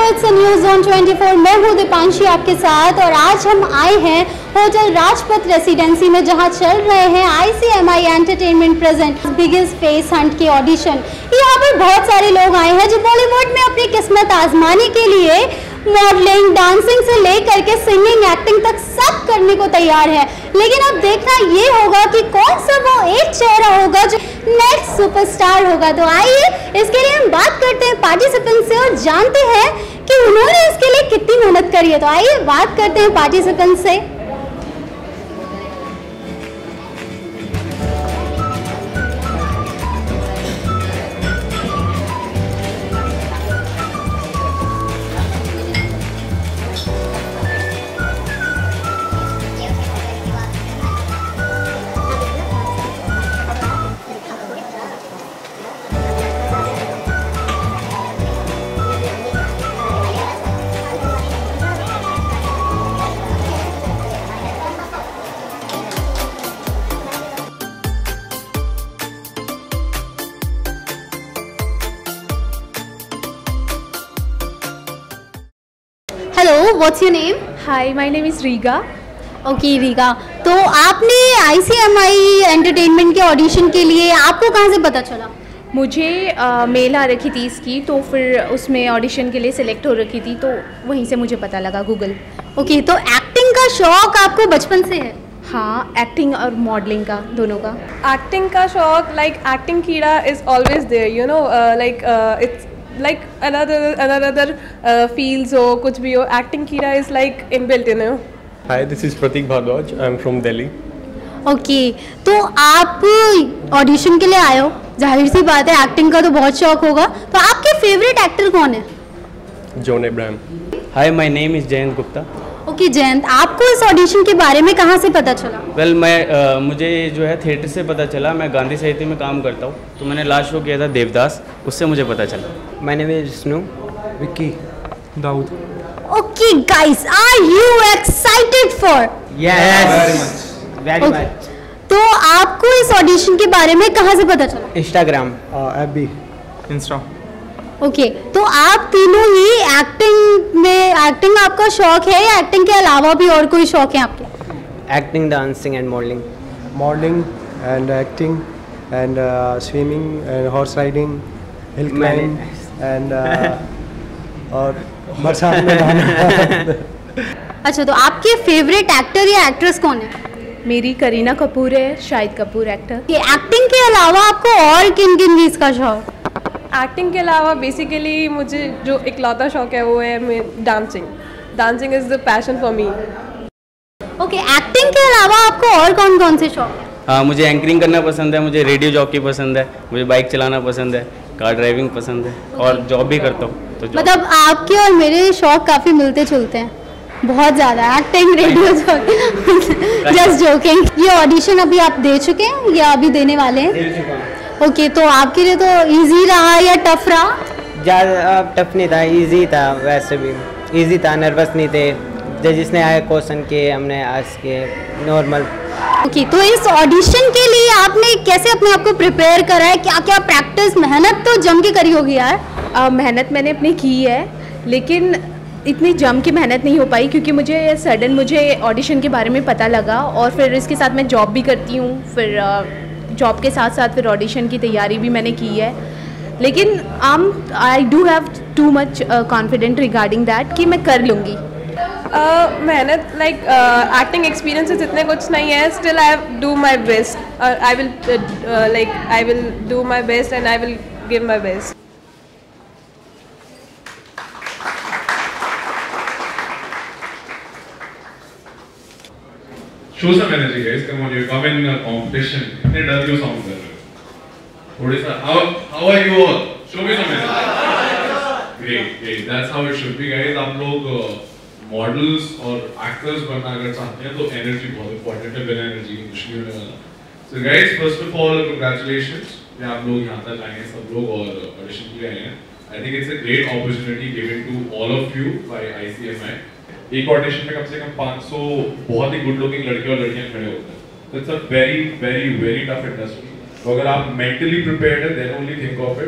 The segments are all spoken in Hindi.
It's news on 24। मैं हूँ दीपांशी आपके साथ और आज हम आए हैं होटल राजपथ रेसिडेंसी में जहाँ चल रहे हैं ICMI entertainment present biggest face hunt के ऑडिशन। यहाँ पर बहुत सारे लोग आए हैं जो बॉलीवुड में अपनी किस्मत आजमाने के लिए मॉडलिंग, डांसिंग से लेकर के सिंगिंग, एक्टिंग तक सब करने को तैयार है। लेकिन अब देखना ये होगा कि कौन सा वो एक चेहरा होगा जो नेक्स्ट सुपरस्टार होगा। तो आइए इसके लिए हम बात करते हैं पार्टिसिपेंट से और जानते हैं कि उन्होंने इसके लिए कितनी मेहनत करी है। तो आइए बात करते हैं पार्टिसिपेंट से। Hello, what's your name? Hi, my name is Riga. Okay Riga, तो आपने ICMI एंटरटेनमेंट के ऑडिशन के लिए आपको कहाँ से पता चला? मुझे मेल आ रखी थी इसकी, तो फिर उसमें ऑडिशन के लिए सिलेक्ट हो रखी थी, तो वहीं से मुझे पता लगा गूगल। ओके, तो एक्टिंग का शौक आपको बचपन से है? हाँ, एक्टिंग और मॉडलिंग का, दोनों का। एक्टिंग का शौक, लाइक एक्टिंग कीड़ा is always there, you know, like it's like another fields हो, कुछ भी हो, acting कीड़ा is like inbuilt, you know. Hi, this is Pratik Bhardwaj. I'm from Delhi. Okay, तो आप ऑडिशन के लिए आए हो, जाहिर सी बात है एक्टिंग का तो बहुत शौक होगा। तो आपके फेवरेट एक्टर कौन है? John Abraham. Hi, my name is Jayant Gupta. Okay Jayant, आपको इस ऑडिशन के बारे में कहाँ से पता चला? वेल, मुझे जो है थिएटर से पता चला। मैं गांधी साहित्य में काम करता हूँ, तो मैंने लास्ट शो किया था देवदास, उससे मुझे पता चला। My name is snow Vicky. Daud. Okay guys, are you excited for? Yes, very much. तो आपको इस ऑडिशन के बारे में कहाँ से पता चला? इंस्टाग्राम। Abby. Insta. ओके, तो आप तीनों ही एक्टिंग आपका शौक है या एक्टिंग के अलावा भी और कोई शौक है आपके? Acting, dancing and modelling. Modeling and acting and swimming and horse riding, hill climb and और बरसात में नहाना। अच्छा, तो आपके फेवरेट एक्टर या एक्ट्रेस कौन है? मेरी करीना कपूर है, शाहिद कपूर एक्टर। ये एक्टिंग के अलावा आपको और किन किन चीज़ का शौक? एक्टिंग के अलावा बेसिकली मुझे जो इकलौता शौक है वो है dancing is the passion for me. Okay, acting के अलावा आपको और कौन कौन से शौक है? हाँ, मुझे एंकरिंग करना पसंद है, मुझे रेडियो जॉकी पसंद है, मुझे बाइक चलाना पसंद है, कार ड्राइविंग पसंद है और जॉब भी करता हूँ। तो मतलब आपके और मेरे शौक काफ़ी मिलते जुलते हैं, बहुत ज़्यादा। Acting, radio jockey, just joking. ये ऑडिशन अभी आप दे चुके हैं या अभी देने वाले हैं? ओके, तो आपके लिए तो इजी रहा या टफ रहा? ज़्यादा टफ नहीं था, इजी था। वैसे भी इजी था, नर्वस नहीं थे। जिसने आए क्वेश्चन किए, हमने आज के नॉर्मल। ओके, तो इस ऑडिशन के लिए आपने कैसे अपने आप को प्रिपेयर करा है? क्या क्या प्रैक्टिस, मेहनत तो जम के करी होगी यार। मेहनत मैंने अपनी की है, लेकिन इतनी जम की मेहनत नहीं हो पाई क्योंकि मुझे ऑडिशन के बारे में पता लगा और फिर इसके साथ मैं जॉब भी करती हूँ। फिर जॉब के साथ साथ फिर ऑडिशन की तैयारी भी मैंने की है, लेकिन I do have too much confident regarding that कि मैं कर लूँगी। मेहनत, लाइक एक्टिंग एक्सपीरियंसेस इतने कुछ नहीं है, still I do my best. I will do my best and I will give my best. Show some energy, guys. Come on, you come in a competition. इतने डर क्यों साउंड कर रहे हो? थोड़ी सा how are you all? Show me some energy. Great. That's how it should be, guys. आप लोग मॉडल्स और एक्टर्स बनना अगर चाहते हैं तो एनर्जी बहुत इंपॉर्टेंट है, बिना एनर्जी कुछ नहीं होने वाला। So guys, first of all, congratulations. आप लोग यहाँ तक आए हैं सब लोग और ऑडिशन के लिए आए हैं। I think it's a great opportunity given to all of you by ICMI. एक ऑडिशन में कम से कम 500 बहुत ही गुड लुकिंग लड़के और लड़कियां खड़े होते हैं। तो it's a very tough industry. तो अगर आप मेंटली प्रिपेयर्ड है then only think of it.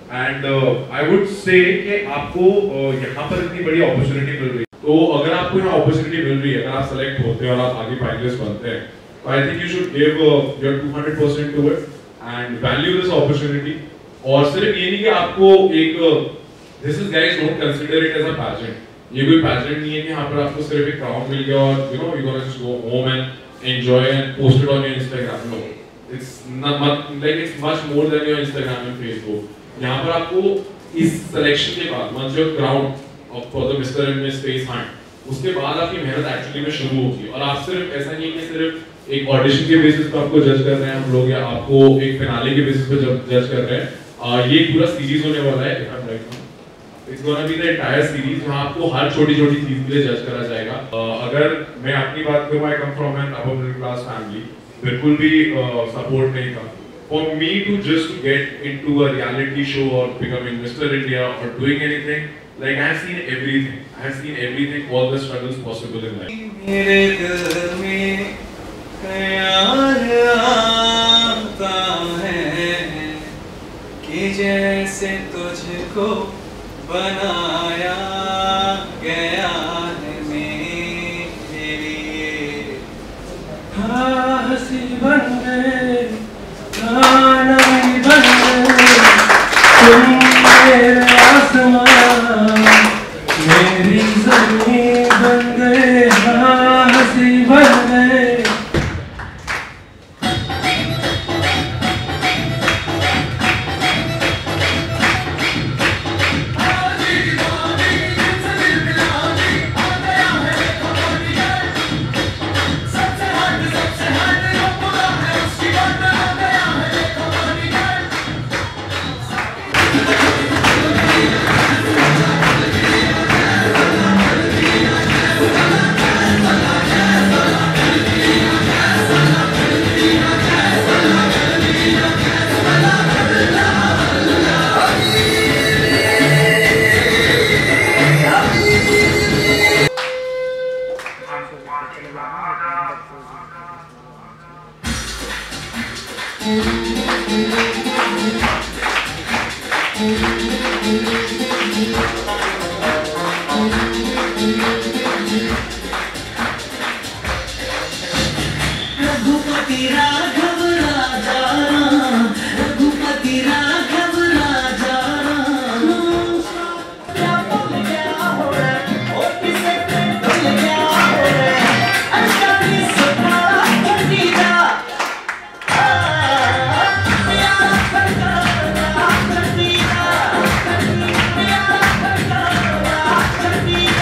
And I would say कि आपको यहाँ पर इतनी बड़ी अपॉर्चुनिटी मिल रही है, तो अगर आपको यहाँ अपॉर्चुनिटी मिल रही है, अगर आप सेलेक्ट होते हैं और आप आगे फाइनलिस्ट बनते हैं, तो I think you should give your 200% to it and value this opportunity. और सिर्फ ये नहीं कि आपको एक this is guys, don't consider it as a pageant. ये कोई पैजेंट नहीं है कि यहाँ पर आपको सिर्फ एक क्राउन मिल गया और you know you gonna just go home and enjoy and post it on your Instagram. No, it's not like, it's much more than your Instagram and Facebook. यहाँ पर आपको इस सिलेक्शन के बाद, once your crown for the mister and miss face hunt, उसके बाद आपकी मेहनत एक्चुअली में शुरू होगी। और आप सिर्फ ऐसा नहीं है कि सिर्फ एक ऑडिशन के बेसिस पर आपको जज कर रहे हैं हम लोग, या आपको एक फिनाले के बेसिस पर जज कर रहे हैं। ये पूरा सीरीज होने वाला है, it's gonna be the entire series, जहां आपको हर छोटी-छोटी चीज के लिए जज करा जाएगा। अगर मैं अपनी बात करूं, I come from an upper middle class family, बिल्कुल भी सपोर्ट नहीं था। For me to just get into a reality show or becoming Mr India or doing anything, like I have seen everything. I have seen everything, all the struggles possible in life. मेरे दिल में ख्याल आता है कि जैसे तुझको बनाया गया है मेरे लिए। हाँ हंसी बन गए, गाना भी बन गए, तुम मेरे आसमान, मेरी ज़मीन बन गए। हाँ हंसी बन गए। रघुपति राघव राजा, रघुपति राघव राजा, क्या बोल गया हो रे, ओ किसे बोल गया हो रे, अचानक से प्यारा कर दिया, प्यारा कर दिया, प्यारा कर दिया।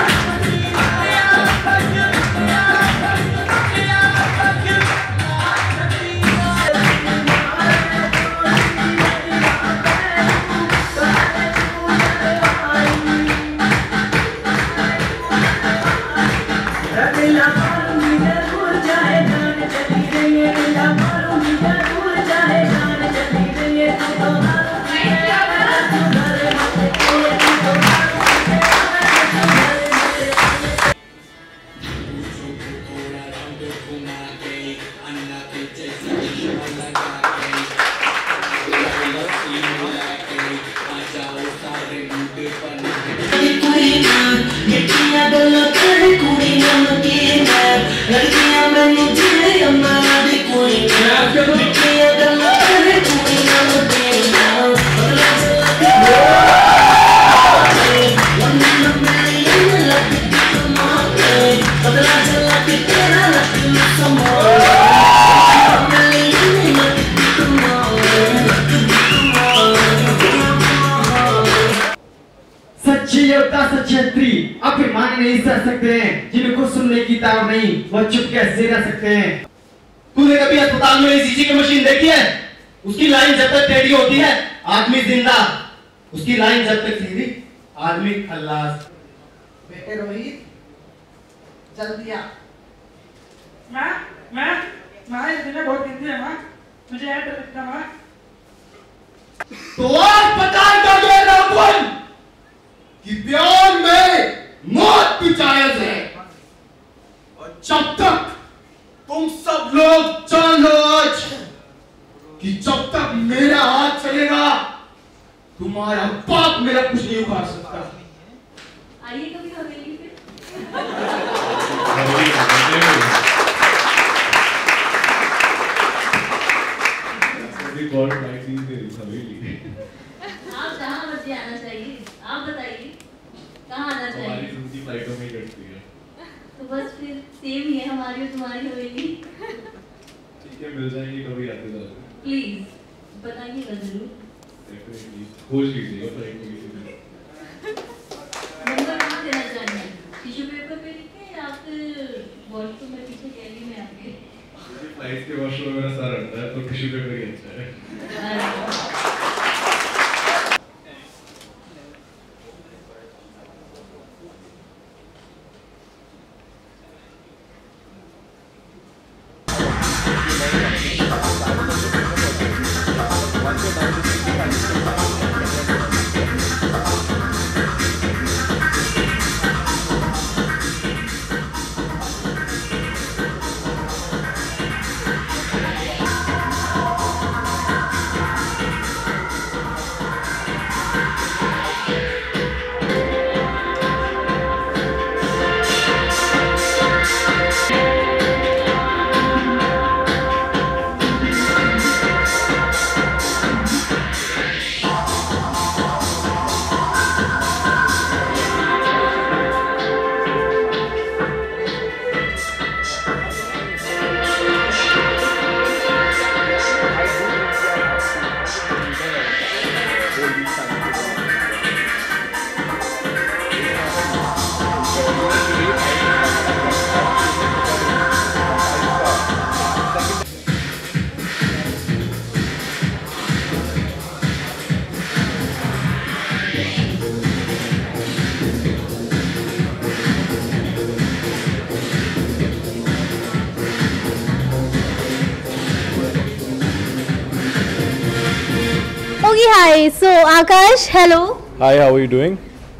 अभिमान नहीं सह सकते हैं, जिनको सुनने की ताव नहीं वह चुप कैसे रह सकते हैं। तूने कभी अस्पताल में ईसीजी की मशीन देखी है? उसकी लाइन जब तक टेढ़ी होती है आदमी जिंदा, उसकी लाइन जब तक सीधी आदमी खल्लास। बेटे रोहित जल्दी आ। माँ इसने बहुत गिनती है माँ, मुझे ऐड कर सकता माँ। तो आज बता दोगे रावण कि प्यार में मौत भी जायज है, और जब तक तुम सब लोग जान लो आज कि जब तक मेरा हाथ चलेगा तुम्हारा बाप मेरा कुछ नहीं उखाड़ सकता। आइए कभी हवेली पे। आप जहाँ मर्जी आना चाहिए, आप बताइए कहाँ आना चाहिए। हमारी जिंदगी फ्लाइटों में ही कटती है। तो बस फिर सेम ही है हमारी और तुम्हारी हवेली। ठीक है, मिल जाएंगे कभी आते जाते। प्लीज बताइएगा जरूर। डेफिनेटली खोज लीजिएगा फ्लाइट में किसी दिन। नंबर कहाँ देना चाहिए? टिश्यू पेपर पे लिखे या फिर वॉशरूम में पीछे गैलरी में आपके? फ्लाइट के वॉशरूम में मेरा सर अटता है तो टिश्यू पेपर ही अच्छा है। Hi so Akash, hello. Hi, how are you doing?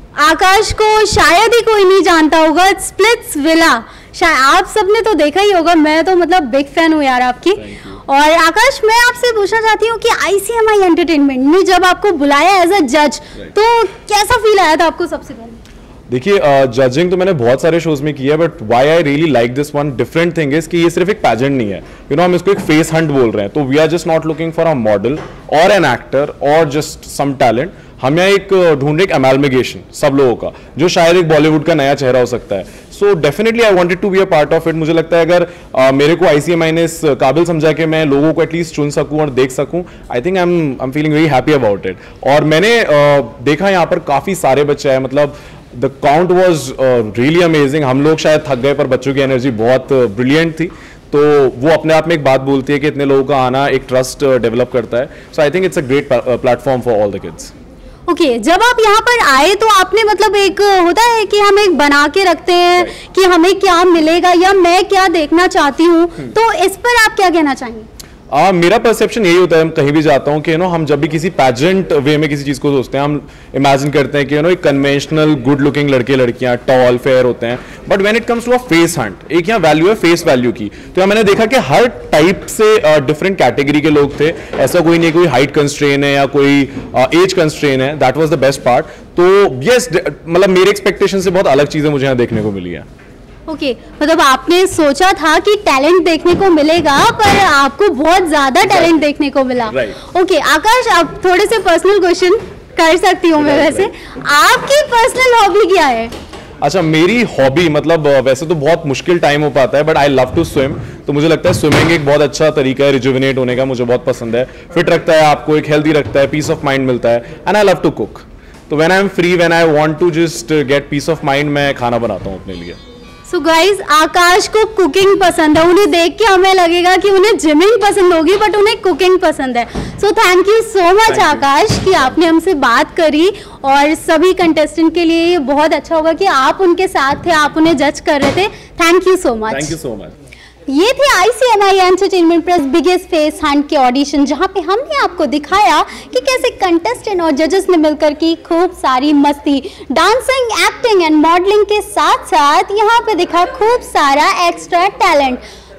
Akash को शायद ही कोई नहीं जानता होगा, स्प्लिट्सविला शायद आप सबने तो देखा ही होगा। मैं तो मतलब बिग फैन हूँ यार आपकी। और आकाश, मैं आपसे पूछना चाहती हूँ कि ICMI एंटरटेनमेंट में जब आपको बुलाया एज अ जज, तो कैसा फील आया था आपको सबसे पहले? देखिए, जजिंग तो मैंने बहुत सारे शोज में किया है, but why I really like this one different thing is कि ये सिर्फ एक पैजेंट नहीं है। हम इसको एक फेस हंट बोल रहे हैं। तो we are just not looking for a model और एन एक्टर और जस्ट सम टैलेंट। हम यहाँ एक ढूंढ रहे एक अमेलमेगेशन सब लोगों का, जो शायद एक बॉलीवुड का नया चेहरा हो सकता है। So definitely I wanted to be a part of it. मुझे लगता है अगर मेरे को ICMI ने इस काबिल समझा कि मैं लोगों को एटलीस्ट चुन सकूं और देख सकूं, I think I am feeling very happy about it. और मैंने देखा यहाँ पर काफ़ी सारे बच्चे हैं, मतलब the count was really amazing. हम लोग शायद थक गए, पर बच्चों की एनर्जी बहुत ब्रिलियंट थी। तो वो अपने आप में एक बात बोलती है कि इतने लोगों का आना एक ट्रस्ट डेवलप करता है। So I think it's a great platform for all the kids. Okay, जब आप यहाँ पर आए तो आपने मतलब एक होता है कि हम एक बना के रखते हैं कि हमें क्या मिलेगा या मैं क्या देखना चाहती हूँ, तो इस पर आप क्या कहना चाहेंगे? मेरा परसेप्शन यही होता है, कहीं भी जाता हूँ कि हम जब भी किसी पैजेंट वे में किसी चीज़ को सोचते हैं, हम इमेजिन करते हैं कि एक कन्वेंशनल गुड लुकिंग लड़के लड़कियाँ टॉल फेयर होते हैं। But when it comes to a face hunt, एक यहाँ वैल्यू है फेस वैल्यू की। तो यहाँ मैंने देखा कि हर टाइप से डिफरेंट कैटेगरी के लोग थे। ऐसा कोई नहीं, कोई हाइट कंस्ट्रेन है या कोई एज कंस्ट्रेन है। That was the best part. तो यस, मतलब मेरे एक्सपेक्टेशन से बहुत अलग चीज़ें मुझे यहाँ देखने को मिली है। ओके, मतलब आपने सोचा था कि टैलेंट देखने को मिलेगा, पर आपको बहुत ज्यादा टैलेंट देखने को मिला। ओके आकाश, आप थोड़े से पर्सनल क्वेश्चन कर सकती हूँ मैं वैसे। आपकी पर्सनल हॉबी क्या है? अच्छा, मेरी हॉबी मतलब वैसे तो बहुत मुश्किल टाइम हो पाता है, but I love to swim. तो मुझे लगता है स्विमिंग एक बहुत अच्छा तरीका है रिजुविनेट होने का। मुझे बहुत पसंद है, फिट रखता है आपको, एक हेल्दी रखता है, पीस ऑफ माइंड मिलता है। And I love to cook. तो when I am free, when I want to just get peace of mind, मैं खाना बनाता हूँ अपने लिए। सो गाइज, आकाश को कुकिंग पसंद है। उन्हें देख के हमें लगेगा कि उन्हें जिमिंग पसंद होगी, बट उन्हें कुकिंग पसंद है। So thank you so much Akash कि आपने हमसे बात करी। और सभी कंटेस्टेंट के लिए ये बहुत अच्छा होगा कि आप उनके साथ थे, आप उन्हें जज कर रहे थे। Thank you so much. Thank you so much. ये थे ICMI entertainment press biggest face hunt के ऑडिशन, जहां पे हमने आपको दिखाया कि कैसे कंटेस्टेंट और जजेस ने मिलकर की खूब सारी मस्ती, डांसिंग, एक्टिंग एंड मॉडलिंग के साथ साथ यहाँ पे दिखा खूब सारा एक्स्ट्रा टैलेंट।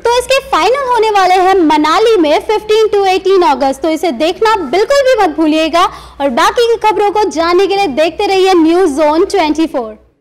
तो इसके फाइनल होने वाले हैं मनाली में 15 to 18 अगस्त, तो इसे देखना बिल्कुल भी मत भूलिएगा। और बाकी की खबरों को जानने के लिए देखते रहिए न्यूज़ ज़ोन 24।